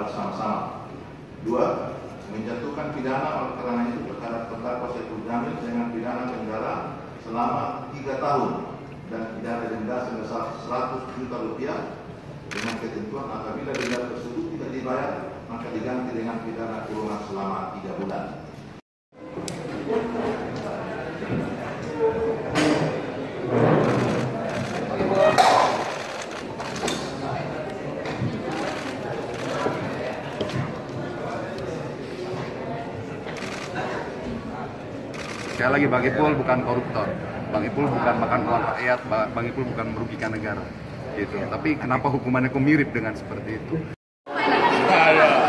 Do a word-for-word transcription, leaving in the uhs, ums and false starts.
bersama-sama. Dua, menjatuhkan pidana oleh karena itu terhadap terdakwa Saiful Jamil dengan pidana penjara selama tiga tahun dan pidana denda sebesar seratus juta rupiah dengan ketentuan apabila denda tersebut tidak dibayar maka diganti dengan pidana kurungan selama tiga bulan. Sekali lagi, Bang Ipul bukan koruptor, Bang Ipul bukan makan uang rakyat, Bang Ipul bukan merugikan negara, gitu. Tapi kenapa hukumannya kok mirip dengan seperti itu? Nah, ya.